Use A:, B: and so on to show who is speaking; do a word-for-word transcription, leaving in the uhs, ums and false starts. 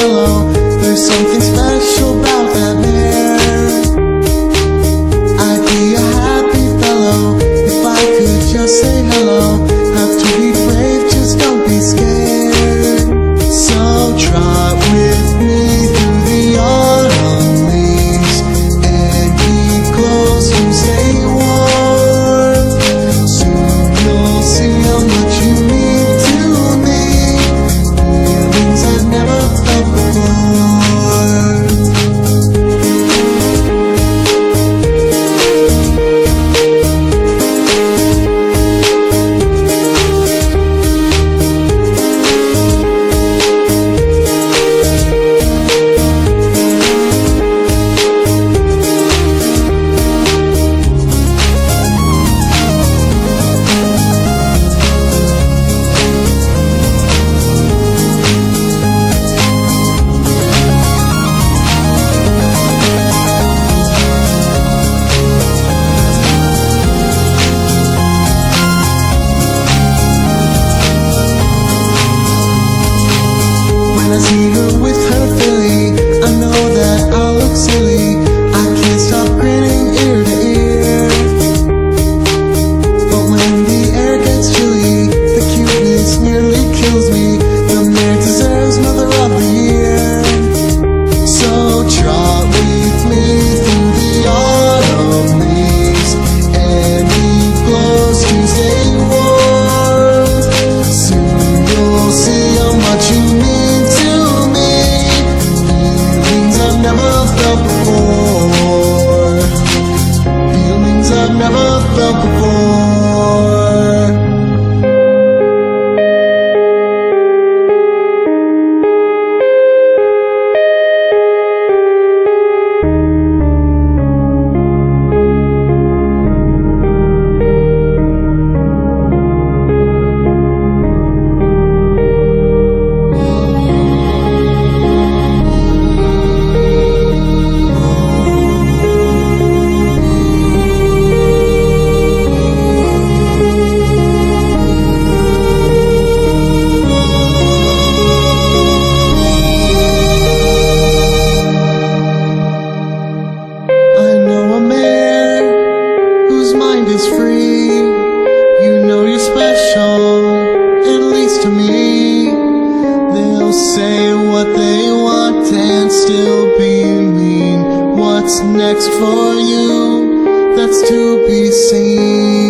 A: mellow. There's something special about that hair. I'd be a happy fellow if I could just say hello. Have to be brave, just don't be scared. So trot with me through the autumn leaves and keep close and stay warm. Soon you'll see how much you mean to me, feelings I've never felt before. When I see her with her filly, I know that I'll look silly. I can't stop grinning ear to ear. But when the air gets chilly, the cuteness nearly kills me. The mare deserves Mother of the Year. So trot with me through the autumn leaves and keep close to stay warm. Soon you'll see how much you mean to me, feelings I've never felt before, feelings I've never felt before. Is free. You know you're special, at least to me. They'll say what they want and still be mean. What's next for you? That's to be seen.